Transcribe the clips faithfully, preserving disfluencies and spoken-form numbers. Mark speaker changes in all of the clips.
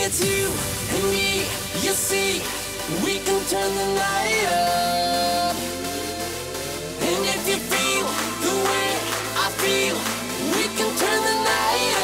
Speaker 1: it's you and me, you see, we can turn the night up. And if you feel the way I feel, we can turn the night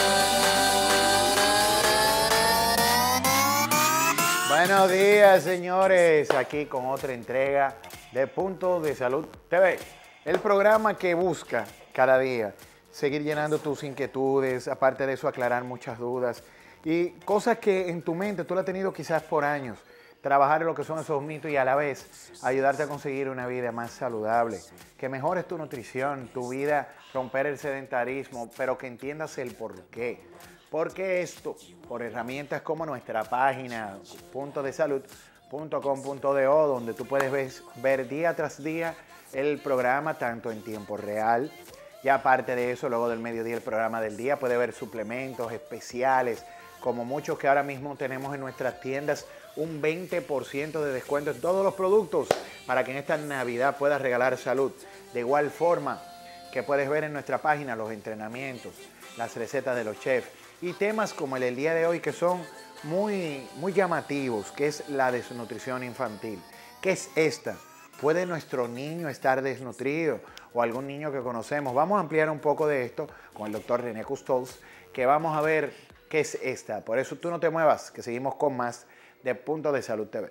Speaker 1: up.
Speaker 2: Buenos días, señores, aquí con otra entrega de Punto de Salud T V, el programa que busca cada día seguir llenando tus inquietudes, aparte de eso aclarar muchas dudas y cosas que en tu mente tú la has tenido quizás por años, trabajar en lo que son esos mitos y a la vez ayudarte a conseguir una vida más saludable, que mejores tu nutrición, tu vida, romper el sedentarismo, pero que entiendas el por qué. ¿Por qué esto? Por herramientas como nuestra página punto de salud punto com punto do, donde tú puedes ver, ver día tras día el programa tanto en tiempo real. Y aparte de eso, luego del mediodía, el programa del día, puede ver suplementos especiales, como muchos que ahora mismo tenemos en nuestras tiendas, un veinte por ciento de descuento en todos los productos para que en esta Navidad puedas regalar salud. De igual forma que puedes ver en nuestra página los entrenamientos, las recetas de los chefs y temas como el del día de hoy que son muy, muy llamativos, que es la desnutrición infantil. ¿Qué es esta? ¿Puede nuestro niño estar desnutrido o algún niño que conocemos? Vamos a ampliar un poco de esto con el doctor René Cousteau, que vamos a ver qué es esta. Por eso tú no te muevas, que seguimos con más de Punto de Salud T V.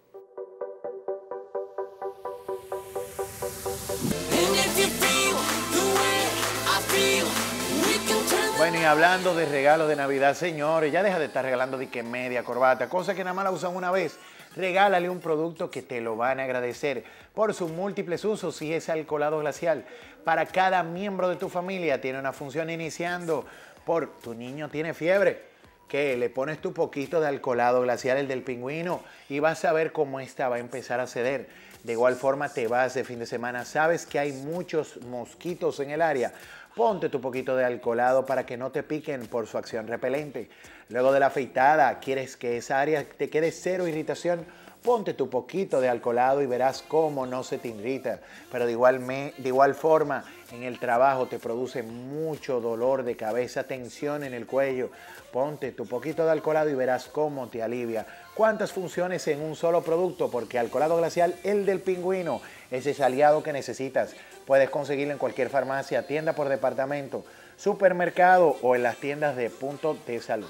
Speaker 2: Bueno, y hablando de regalos de Navidad, señores, ya deja de estar regalando de que media corbata, cosa que nada más la usan una vez. Regálale un producto que te lo van a agradecer por sus múltiples usos y es alcoholado glacial. Para cada miembro de tu familia tiene una función iniciando por tu niño tiene fiebre, que le pones tu poquito de alcoholado glacial, el del pingüino, y vas a ver cómo esta va a empezar a ceder. De igual forma te vas de fin de semana, sabes que hay muchos mosquitos en el área. Ponte tu poquito de alcoholado para que no te piquen por su acción repelente. Luego de la afeitada, ¿quieres que esa área te quede cero irritación? Ponte tu poquito de alcoholado y verás cómo no se te irrita. Pero de igual, me, de igual forma, en el trabajo te produce mucho dolor de cabeza, tensión en el cuello. Ponte tu poquito de alcoholado y verás cómo te alivia. ¿Cuántas funciones en un solo producto? Porque alcoholado glacial, el del pingüino, es ese aliado que necesitas. Puedes conseguirlo en cualquier farmacia, tienda por departamento, supermercado o en las tiendas de Punto de Salud.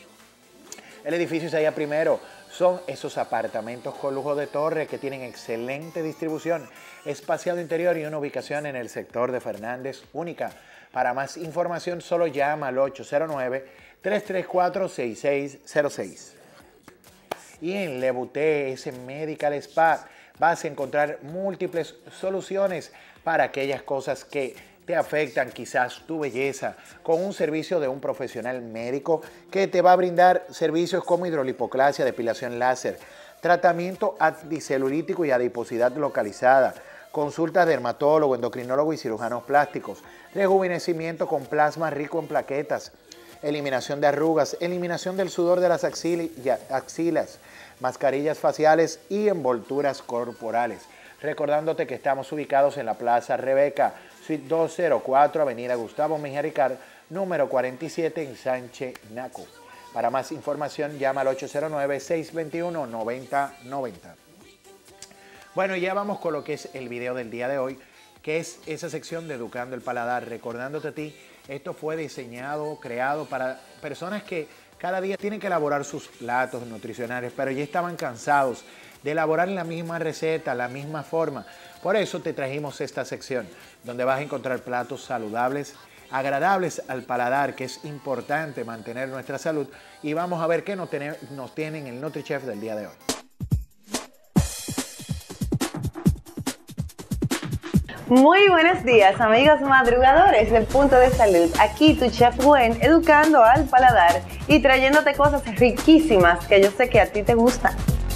Speaker 2: El edificio Isaías Primero son esos apartamentos con lujo de torre que tienen excelente distribución, espaciado interior y una ubicación en el sector de Fernández única. Para más información solo llama al ocho cero nueve, tres tres cuatro, seis seis cero seis. Y en Le Bouté, ese Medical Spa, vas a encontrar múltiples soluciones para aquellas cosas que te afectan, quizás tu belleza, con un servicio de un profesional médico que te va a brindar servicios como hidrolipoclasia, depilación láser, tratamiento anticelulítico y adiposidad localizada, consultas de dermatólogo, endocrinólogo y cirujanos plásticos, rejuvenecimiento con plasma rico en plaquetas, eliminación de arrugas, eliminación del sudor de las axilas, mascarillas faciales y envolturas corporales. Recordándote que estamos ubicados en la Plaza Rebeca, Suite doscientos cuatro, Avenida Gustavo Mejía Ricard, número cuarenta y siete en Sánchez, Naco. Para más información llama al ocho cero nueve, seis dos uno, nueve cero nueve cero. Bueno, ya vamos con lo que es el video del día de hoy, que es esa sección de Educando el Paladar. Recordándote a ti, esto fue diseñado, creado para personas que cada día tienen que elaborar sus platos nutricionales, pero ya estaban cansados de elaborar la misma receta, la misma forma. Por eso te trajimos esta sección, donde vas a encontrar platos saludables, agradables al paladar, que es importante mantener nuestra salud. Y vamos a ver qué nos, ten, nos tienen el NutriChef del día de hoy.
Speaker 3: Muy buenos días, amigos madrugadores del Punto de Salud. Aquí tu Chef Gwen, educando al paladar y trayéndote cosas riquísimas que yo sé que a ti te gustan.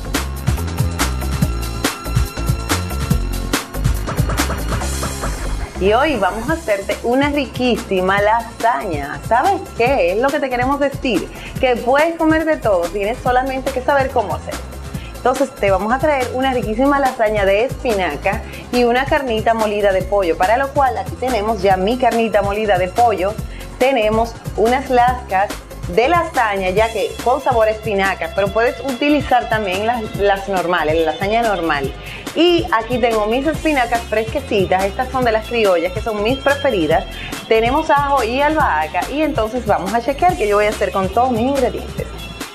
Speaker 3: Y hoy vamos a hacerte una riquísima lasaña. ¿Sabes qué? Es lo que te queremos decir, que puedes comer de todo, tienes solamente que saber cómo hacer. Entonces te vamos a traer una riquísima lasaña de espinaca y una carnita molida de pollo, para lo cual aquí tenemos ya mi carnita molida de pollo, tenemos unas lascas de lasaña, ya que con sabor a espinaca, pero puedes utilizar también las, las normales, la lasaña normal. Y aquí tengo mis espinacas fresquecitas, estas son de las criollas, que son mis preferidas. Tenemos ajo y albahaca, y entonces vamos a chequear qué yo voy a hacer con todos mis ingredientes.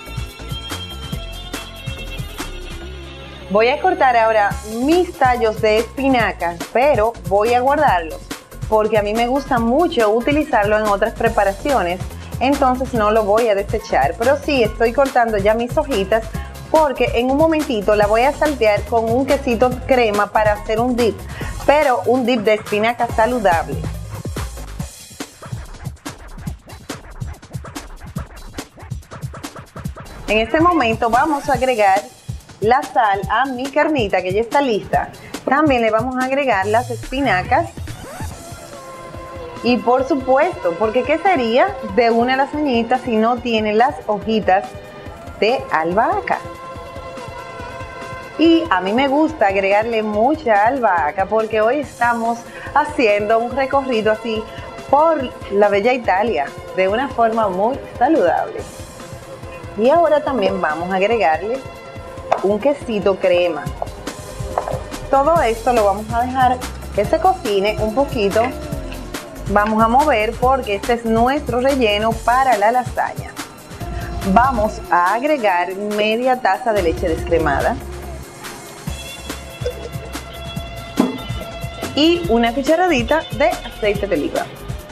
Speaker 3: Voy a cortar ahora mis tallos de espinacas, pero voy a guardarlos, porque a mí me gusta mucho utilizarlo en otras preparaciones. Entonces no lo voy a desechar, pero sí estoy cortando ya mis hojitas porque en un momentito la voy a saltear con un quesito crema para hacer un dip, pero un dip de espinaca saludable. En este momento vamos a agregar la sal a mi carnita que ya está lista. También le vamos a agregar las espinacas. Y por supuesto, porque ¿qué sería de una lasañita si no tiene las hojitas de albahaca? Y a mí me gusta agregarle mucha albahaca porque hoy estamos haciendo un recorrido así por la bella Italia de una forma muy saludable. Y ahora también vamos a agregarle un quesito crema. Todo esto lo vamos a dejar que se cocine un poquito. Vamos a mover porque este es nuestro relleno para la lasaña. Vamos a agregar media taza de leche descremada y una cucharadita de aceite de oliva.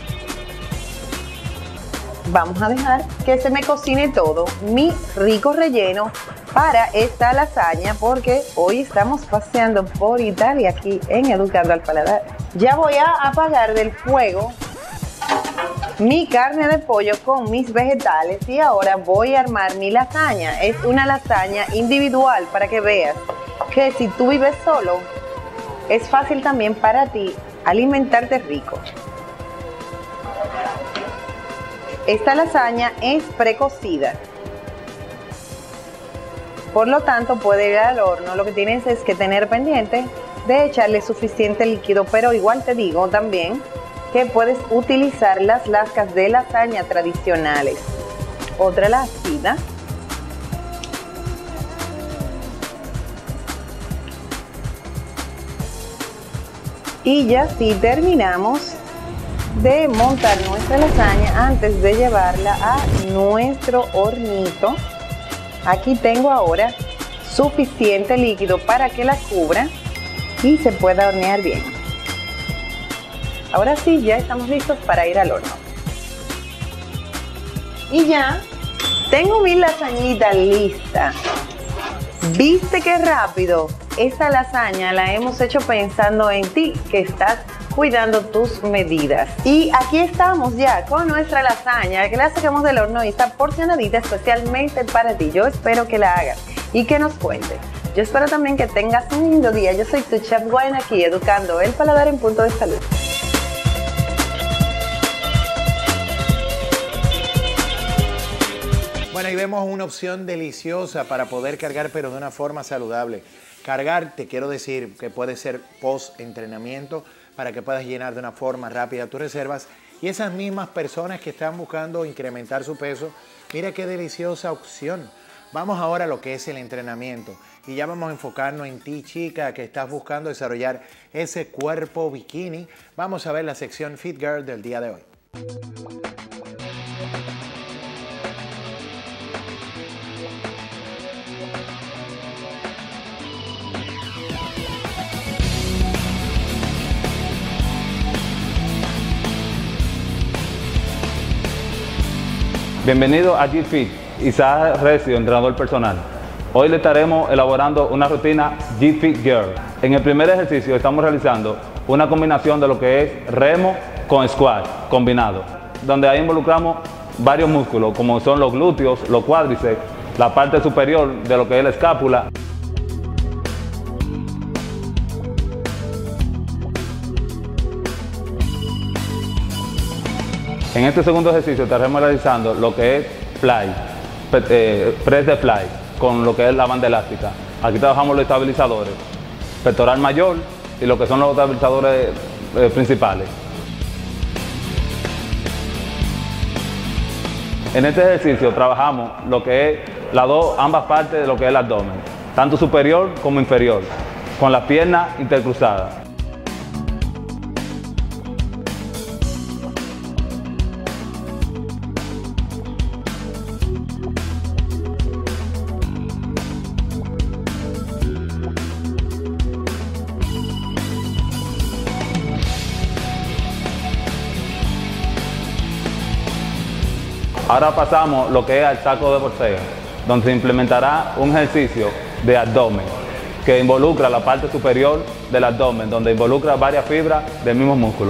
Speaker 3: Vamos a dejar que se me cocine todo mi rico relleno para esta lasaña, porque hoy estamos paseando por Italia aquí en Educando al Paladar. Ya voy a apagar del fuego mi carne de pollo con mis vegetales y ahora voy a armar mi lasaña. Es una lasaña individual para que veas que si tú vives solo, es fácil también para ti alimentarte rico. Esta lasaña es precocida, por lo tanto puede ir al horno. Lo que tienes es que tener pendiente de echarle suficiente líquido, pero igual te digo también que puedes utilizar las lascas de lasaña tradicionales. Otra lasquita. Y ya sí terminamos de montar nuestra lasaña antes de llevarla a nuestro hornito. Aquí tengo ahora suficiente líquido para que la cubra y se pueda hornear bien. Ahora sí, ya estamos listos para ir al horno. Y ya tengo mi lasañita lista. ¿Viste qué rápido? Esta lasaña la hemos hecho pensando en ti, que estás cuidando tus medidas. Y aquí estamos ya con nuestra lasaña, que la sacamos del horno y está porcionadita especialmente para ti. Yo espero que la hagas y que nos cuentes. Yo espero también que tengas un lindo día. Yo soy tu chef Gwen, aquí educando el paladar en punto de salud.
Speaker 2: Bueno, ahí vemos una opción deliciosa para poder cargar, pero de una forma saludable. Cargar, te quiero decir que puede ser post-entrenamiento para que puedas llenar de una forma rápida tus reservas. Y esas mismas personas que están buscando incrementar su peso, mira qué deliciosa opción. Vamos ahora a lo que es el entrenamiento. Y ya vamos a enfocarnos en ti, chica, que estás buscando desarrollar ese cuerpo bikini. Vamos a ver la sección Fit Girl del día de hoy.
Speaker 4: Bienvenido a G Fit, Isaac Recio, entrenador personal. Hoy le estaremos elaborando una rutina G Fit Girl. En el primer ejercicio estamos realizando una combinación de lo que es remo con squat combinado, donde ahí involucramos varios músculos como son los glúteos, los cuádriceps, la parte superior de lo que es la escápula. En este segundo ejercicio estaremos realizando lo que es fly, eh, press de fly, con lo que es la banda elástica. Aquí trabajamos los estabilizadores, pectoral mayor y lo que son los estabilizadores eh, principales. En este ejercicio trabajamos lo que es las dos, ambas partes de lo que es el abdomen, tanto superior como inferior, con las piernas intercruzadas. Ahora pasamos lo que es al saco de boxeo, donde se implementará un ejercicio de abdomen que involucra la parte superior del abdomen, donde involucra varias fibras del mismo músculo.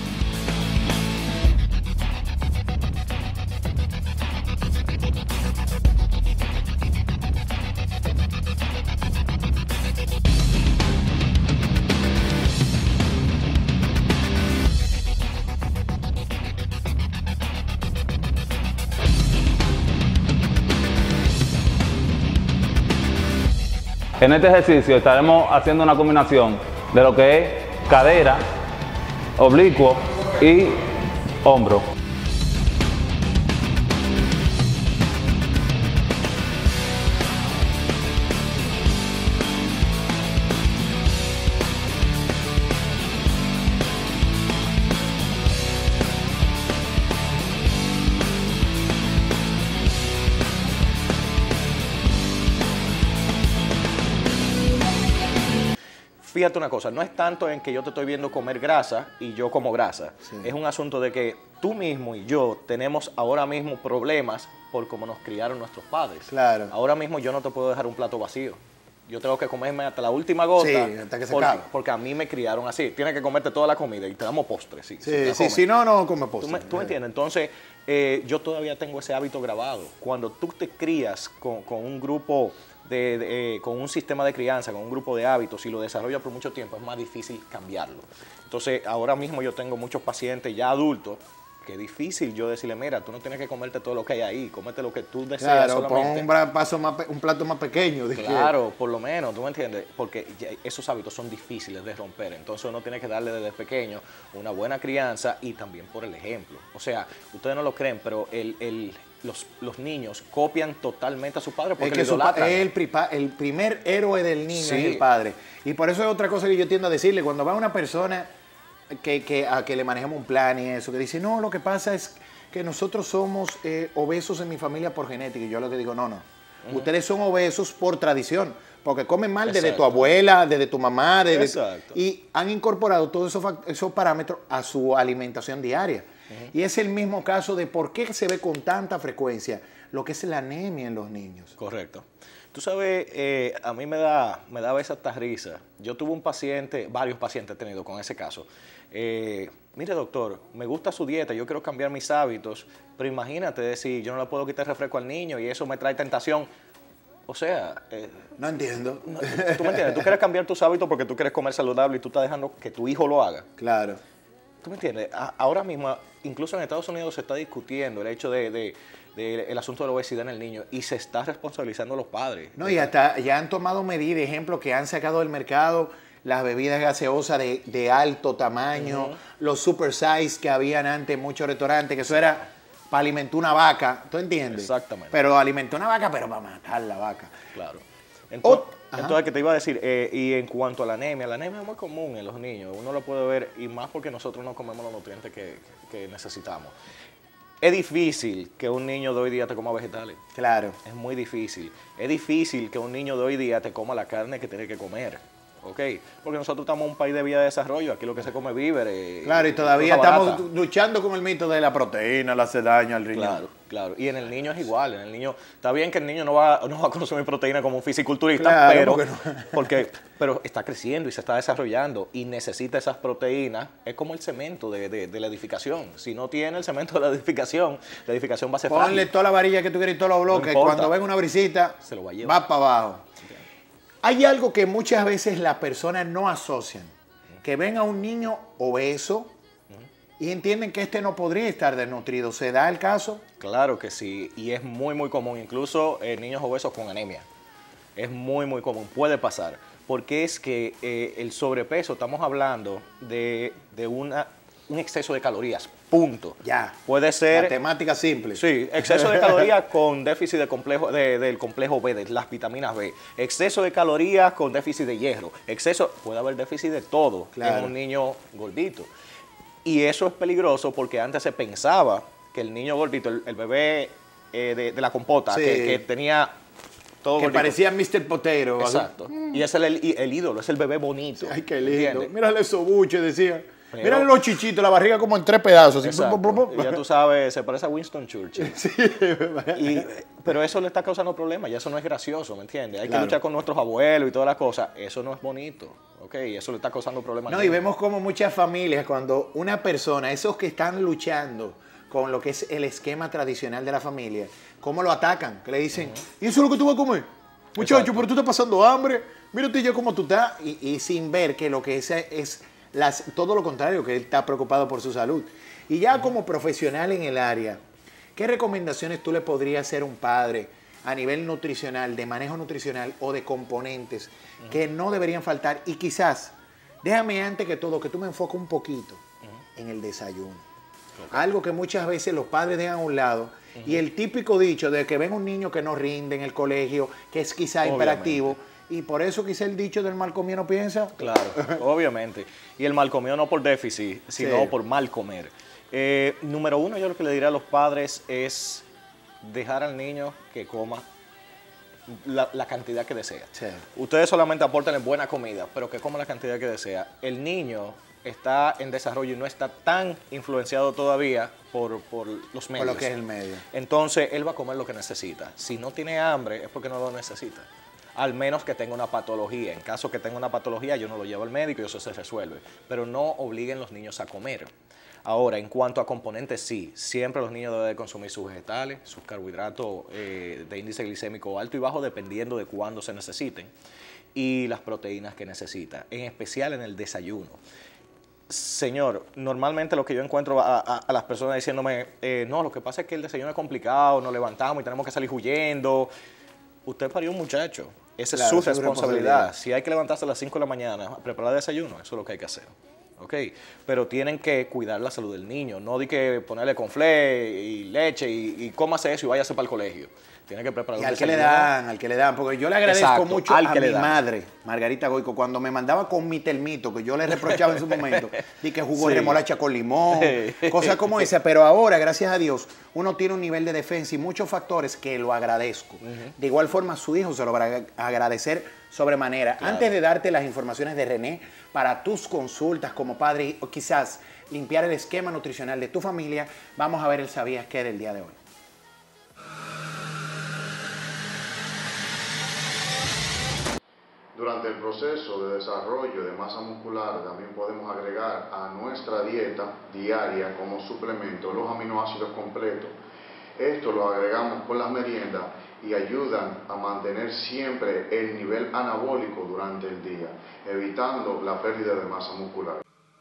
Speaker 4: En este ejercicio estaremos haciendo una combinación de lo que es cadera, oblicuo y hombro.
Speaker 5: Fíjate una cosa, no es tanto en que yo te estoy viendo comer grasa y yo como grasa. Sí. Es un asunto de que tú mismo y yo tenemos ahora mismo problemas por cómo nos criaron nuestros padres.
Speaker 2: Claro.
Speaker 5: Ahora mismo yo no te puedo dejar un plato vacío. Yo tengo que comerme hasta la última gota.
Speaker 2: Sí, hasta que se
Speaker 5: porque,
Speaker 2: acabe.
Speaker 5: porque a mí me criaron así. Tienes que comerte toda la comida y te damos postre. Sí,
Speaker 2: sí, sí, si no, no come postre.
Speaker 5: ¿Tú me, tú me entiendes? Entonces, eh, yo todavía tengo ese hábito grabado. Cuando tú te crías con, con un grupo... De, de, eh, con un sistema de crianza, con un grupo de hábitos y lo desarrollas por mucho tiempo, es más difícil cambiarlo. Entonces, ahora mismo yo tengo muchos pacientes ya adultos que es difícil yo decirle, mira, tú no tienes que comerte todo lo que hay ahí, cómete lo que tú deseas.
Speaker 2: Claro,
Speaker 5: solamente.
Speaker 2: pon un, paso más, un plato más pequeño.
Speaker 5: Claro, por lo menos, ¿tú me entiendes? Porque ya esos hábitos son difíciles de romper, entonces uno tiene que darle desde pequeño una buena crianza y también por el ejemplo. O sea, ustedes no lo creen, pero el... el Los, los niños copian totalmente a su padre porque
Speaker 2: es que
Speaker 5: su
Speaker 2: es el, el primer héroe del niño, sí. Es el padre. Y por eso es otra cosa que yo tiendo a decirle, cuando va una persona que, que, a que le manejemos un plan y eso, que dice, no, lo que pasa es que nosotros somos eh, obesos en mi familia por genética. Y yo lo que digo, no, no. Uh-huh. Ustedes son obesos por tradición, porque comen mal desde Exacto. tu abuela, desde tu mamá, desde,
Speaker 5: Exacto.
Speaker 2: y han incorporado todos esos, esos parámetros a su alimentación diaria. Uh-huh. Y es el mismo caso de por qué se ve con tanta frecuencia lo que es la anemia en los niños.
Speaker 5: Correcto. Tú sabes, eh, a mí me da, me da a veces hasta risa. Yo tuve un paciente, varios pacientes he tenido con ese caso. Eh, mire, doctor, me gusta su dieta, yo quiero cambiar mis hábitos, pero imagínate decir, yo no le puedo quitar refresco al niño y eso me trae tentación. O sea... Eh,
Speaker 2: no entiendo.
Speaker 5: No, ¿tú me entiendes? Tú quieres cambiar tus hábitos porque tú quieres comer saludable y tú estás dejando que tu hijo lo haga.
Speaker 2: Claro.
Speaker 5: ¿Tú me entiendes? A, ahora mismo, incluso en Estados Unidos se está discutiendo el hecho de, de, de el asunto de la obesidad en el niño y se está responsabilizando a los padres.
Speaker 2: No, y hasta ya han tomado medidas, ejemplo, que han sacado del mercado las bebidas gaseosas de, de alto tamaño, uh-huh. los super size que habían antes en muchos restaurantes, que eso era para alimentar una vaca, ¿tú entiendes?
Speaker 5: Exactamente.
Speaker 2: Pero alimentar una vaca, pero para matar la vaca.
Speaker 5: Claro. Entonces, oh, entonces ¿qué te iba a decir? Eh, y en cuanto a la anemia, la anemia es muy común en los niños, uno lo puede ver, y más porque nosotros no comemos los nutrientes que, que necesitamos. Es difícil que un niño de hoy día te coma vegetales.
Speaker 2: Claro.
Speaker 5: Es muy difícil. Es difícil que un niño de hoy día te coma la carne que tiene que comer. ¿Ok? Porque nosotros estamos en un país de vía de desarrollo, aquí lo que se come es víveres.
Speaker 2: Claro, y todavía estamos luchando con el mito de la proteína, le hace daño al riñón.
Speaker 5: Claro, claro. Y en el niño es igual, en el niño, está bien que el niño no va, no va a consumir proteína como un fisiculturista,
Speaker 2: claro,
Speaker 5: pero,
Speaker 2: porque no.
Speaker 5: porque, pero está creciendo y se está desarrollando y necesita esas proteínas, es como el cemento de, de, de la edificación. Si no tiene el cemento de la edificación, la edificación va a ser frágil.
Speaker 2: Ponle toda la varilla que tú quieres y todos los bloques, no cuando venga una brisita,
Speaker 5: se lo va a llevar.
Speaker 2: Va para abajo. Hay algo que muchas veces las personas no asocian, que ven a un niño obeso y entienden que este no podría estar desnutrido. ¿Se da el caso?
Speaker 5: Claro que sí, y es muy, muy común, incluso eh, niños obesos con anemia. Es muy, muy común, puede pasar, porque es que eh, el sobrepeso, estamos hablando de, de una, un exceso de calorías Punto.
Speaker 2: Ya.
Speaker 5: Puede ser...
Speaker 2: Matemática simple.
Speaker 5: Sí, exceso de calorías con déficit de complejo, de- del complejo B, de las vitaminas B. Exceso de calorías con déficit de hierro. Exceso, puede haber déficit de todo
Speaker 2: Claro.
Speaker 5: en un niño gordito. Y eso es peligroso porque antes se pensaba que el niño gordito, el, el bebé eh, de, de la compota,
Speaker 2: Sí.
Speaker 5: que, que tenía todo
Speaker 2: Que
Speaker 5: gordito.
Speaker 2: parecía míster Potato. así.
Speaker 5: Exacto. Y es el, el, el ídolo, es el bebé bonito.
Speaker 2: Ay, qué lindo.
Speaker 5: ¿entiendes?
Speaker 2: Mírale esos buches, decía.
Speaker 5: Pero-
Speaker 2: Mírale los chichitos, la barriga como en tres pedazos. así.
Speaker 5: Exacto. Y ya tú sabes, se parece a Winston Churchill.
Speaker 2: Sí.
Speaker 5: Y, pero eso le está causando problemas, y eso no es gracioso, ¿me entiendes? Hay
Speaker 2: Claro.
Speaker 5: que luchar con nuestros abuelos y todas las cosas. Eso no es bonito, ¿ok? Y eso le está causando problemas.
Speaker 2: No, y vemos como muchas familias, cuando una persona, esos que están luchando con lo que es el esquema tradicional de la familia, cómo lo atacan, que le dicen, ¿y eso es lo que tú vas a comer? Muchacho,
Speaker 5: Exacto.
Speaker 2: pero tú estás pasando hambre, mírate ya cómo tú estás, y, y sin ver que lo que es es las, todo lo contrario, que él está preocupado por su salud. Y ya como profesional en el área, ¿qué recomendaciones tú le podrías hacer a un padre a nivel nutricional, de manejo nutricional o de componentes que no deberían faltar? Y quizás, déjame antes que todo, que tú me enfoques un poquito en el desayuno. Algo que muchas veces los padres dejan a un lado. Y el típico dicho de que ven un niño que no rinde en el colegio, que es quizá
Speaker 5: Obviamente.
Speaker 2: hiperactivo. Y por eso quizá el dicho del mal comido no piensa.
Speaker 5: Claro, obviamente. Y el mal comido no por déficit, sino
Speaker 2: Sí.
Speaker 5: por mal comer. Eh, número uno, yo lo que le diría a los padres es dejar al niño que coma la, la cantidad que desea.
Speaker 2: Sí.
Speaker 5: Ustedes solamente aportan buena comida, pero que coma la cantidad que desea. El niño está en desarrollo y no está tan influenciado todavía por, por los medios.
Speaker 2: Por lo que es el medio.
Speaker 5: Entonces, él va a comer lo que necesita. Si no tiene hambre, es porque no lo necesita. Al menos que tenga una patología. En caso que tenga una patología, yo no lo llevo al médico y eso se resuelve. Pero no obliguen los niños a comer. Ahora, en cuanto a componentes, sí. Siempre los niños deben de consumir sus vegetales, sus carbohidratos eh, de índice glicémico alto y bajo, dependiendo de cuándo se necesiten. Y las proteínas que necesitan, en especial en el desayuno. Señor, normalmente lo que yo encuentro a, a- a las personas diciéndome, eh, no, lo que pasa es que el desayuno es complicado, nos levantamos y tenemos que salir huyendo. Usted parió un muchacho, esa
Speaker 2: Claro,
Speaker 5: es su
Speaker 2: esa es su
Speaker 5: responsabilidad.
Speaker 2: responsabilidad.
Speaker 5: Si hay que levantarse a las cinco de la mañana a preparar desayuno, eso es lo que hay que hacer. ¿Ok? Pero tienen que cuidar la salud del niño, no de que ponerle conflé y leche y, y cómase eso y váyase para el colegio. Tiene que preparar
Speaker 2: Y
Speaker 5: un
Speaker 2: al que le
Speaker 5: desayuno.
Speaker 2: dan, al que le dan, porque yo le agradezco
Speaker 5: Exacto,
Speaker 2: mucho
Speaker 5: al
Speaker 2: a
Speaker 5: que le
Speaker 2: mi
Speaker 5: dan.
Speaker 2: madre, Margarita Goico, cuando me mandaba con mi termito, que yo le reprochaba en su momento, de que jugó
Speaker 5: Sí.
Speaker 2: remolacha con limón,
Speaker 5: Sí.
Speaker 2: cosas como esa, pero ahora, gracias a Dios, uno tiene un nivel de defensa y muchos factores que lo agradezco. De igual forma, su hijo se lo va a agradecer sobremanera.
Speaker 5: Claro.
Speaker 2: Antes de darte las informaciones de René para tus consultas como padre o quizás limpiar el esquema nutricional de tu familia, vamos a ver el ¿Sabías qué? Del día de hoy.
Speaker 6: Durante el proceso de desarrollo de masa muscular también podemos agregar a nuestra dieta diaria como suplemento los aminoácidos completos. Esto lo agregamos con las meriendas y ayudan a mantener siempre el nivel anabólico durante el día, evitando la pérdida de masa muscular.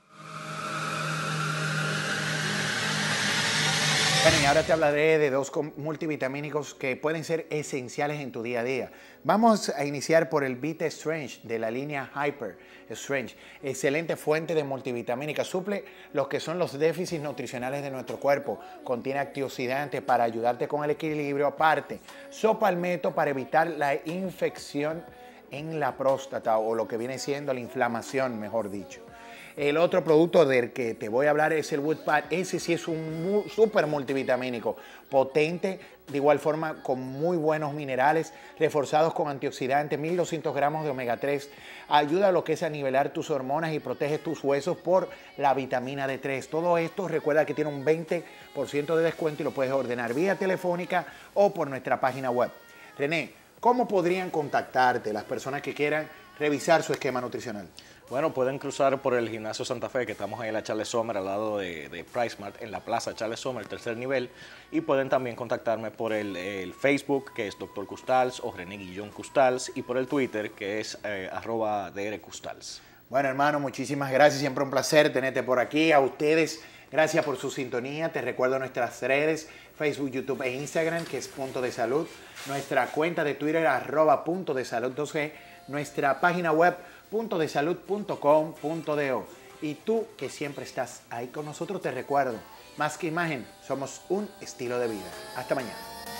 Speaker 2: Bueno, y ahora te hablaré de dos com- multivitamínicos que pueden ser esenciales en tu día a día. Vamos a iniciar por el Vita Strange de la línea Hyper Strange. Excelente fuente de multivitamínica. Suple los que son los déficits nutricionales de nuestro cuerpo. Contiene antioxidantes para ayudarte con el equilibrio. Aparte, sopalmeto para evitar la infección en la próstata o lo que viene siendo la inflamación, mejor dicho. El otro producto del que te voy a hablar es el Woodpad. Ese sí es un mu- súper multivitamínico, potente, de igual forma con muy buenos minerales, reforzados con antioxidantes, mil doscientos gramos de omega tres. Ayuda a lo que es a nivelar tus hormonas y protege tus huesos por la vitamina D tres. Todo esto recuerda que tiene un veinte por ciento de descuento y lo puedes ordenar vía telefónica o por nuestra página web. René, ¿cómo podrían contactarte las personas que quieran revisar su esquema nutricional?
Speaker 5: Bueno, pueden cruzar por el Gimnasio Santa Fe, que estamos ahí en la Charles Sommer, al lado de, de PriceMart, en la Plaza Charles Sommer, tercer nivel. Y pueden también contactarme por el, el Facebook, que es doctor Custals, o René Guillón Custals, y por el Twitter, que es eh, arroba dr Custals.
Speaker 2: Bueno, hermano, muchísimas gracias. Siempre un placer tenerte por aquí. A ustedes, gracias por su sintonía. Te recuerdo nuestras redes, Facebook, YouTube e Instagram, que es Punto de Salud. Nuestra cuenta de Twitter, arroba Punto de Salud dos G. Nuestra página web, punto de salud punto com punto do. Y tú, que siempre estás ahí con nosotros, te recuerdo Más que imagen, somos un estilo de vida. Hasta mañana.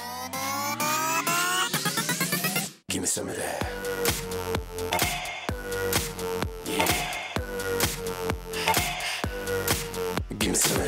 Speaker 1: Give me some of that. Yeah. Give me some of that.